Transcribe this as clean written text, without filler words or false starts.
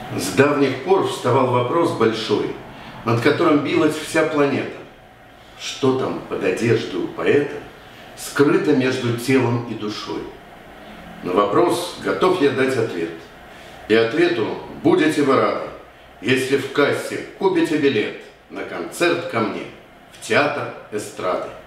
С давних пор вставал вопрос большой, над которым билась вся планета. Что там под одеждой у поэта скрыто между телом и душой? На вопрос готов я дать ответ. И ответу будете вы рады, если в кассе купите билет на концерт ко мне в театр эстрады.